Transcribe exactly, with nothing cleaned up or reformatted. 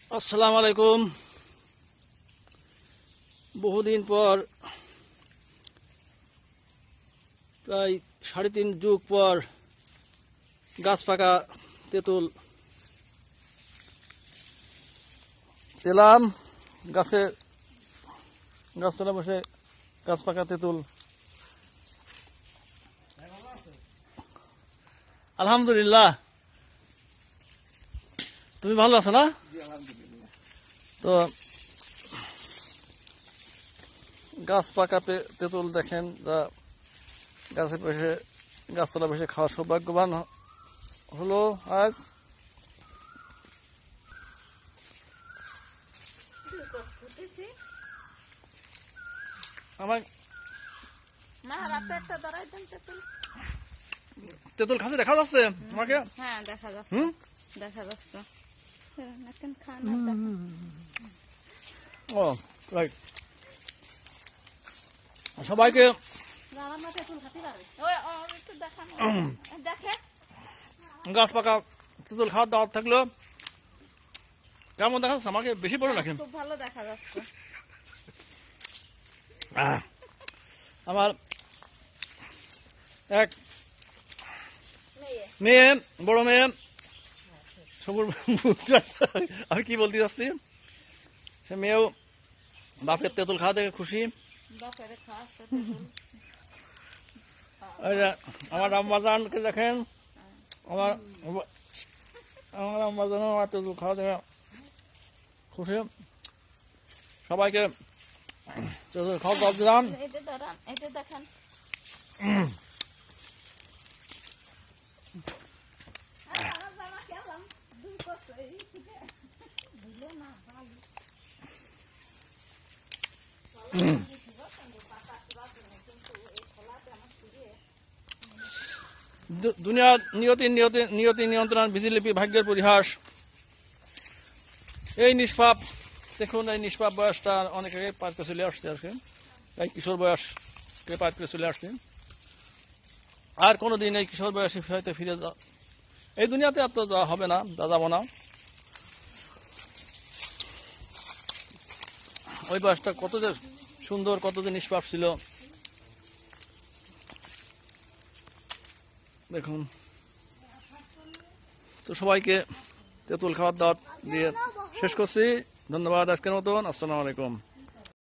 আসসালামু আলাইকুম। বহুদিন পর, প্রায় সাড়ে তিন যুগ পর গাছ পাকা তেঁতুল পেলাম। গাছে গাছতলা বসে গাছ পাকা তেঁতুল। আলহামদুলিল্লাহ। তুমি ভালো আছো না? তো গাছ পাকা তেঁতুল দেখেন, যা গাছে বসে গাছতলা বসে খাওয়ার সৌভাগ্যবান হলো আজ। আমার তেঁতুল খাচ্ছে দেখা যাচ্ছে তোমাকে? হ্যাঁ, দেখা যাচ্ছে। হুম, দেখা যাচ্ছে। Oh right. সবাইকে গাছ পাকা তেঁতুল খাওয়ার দাওয়াত থাকলো। কেমন দেখা যাচ্ছে আমাকে? বেশি বড় নাকি? খুব ভালো দেখা যাচ্ছে। আমার এক মেয়ে, বড় মেয়ে, সবুজ, আমি কি বলতে যাচ্ছি, সে মেয়েও বাপের তেঁতুল খাওয়া দেখে খুশি। আমার আম্মাজানকে দেখেন, আমার আমার আম্মাজান আমার তেঁতুল খাওয়া দেখে খুশি। সবাইকে তেঁতুল খাওয়া দাওয়াত দিলাম। দেখেন দুনিয়ার নিয়তি নিয়তি নিয়তি নিয়ন্ত্রণ, বিধিলিপি, ভাগ্যের পরিহাস। এই নিষ্পাপ, দেখুন এই নিষ্পাপ বয়সটা অনেক আগে পার করে চলে আসছে। আর কি এই কিশোর বয়সকে পার করে চলে আসছে। আর কোনোদিন এই কিশোর বয়সে হয়তো ফিরে যা এই দুনিয়াতে আর তো যাওয়া হবে না, যাবো না। ওই বয়সটা কত যে সুন্দর, কত যে নিষ্পাপ ছিল দেখুন। তো সবাইকে তেঁতুল খাওয়ার দাওয়াত দিয়ে শেষ করছি। ধন্যবাদ আজকের মতন। আসসালামু আলাইকুম।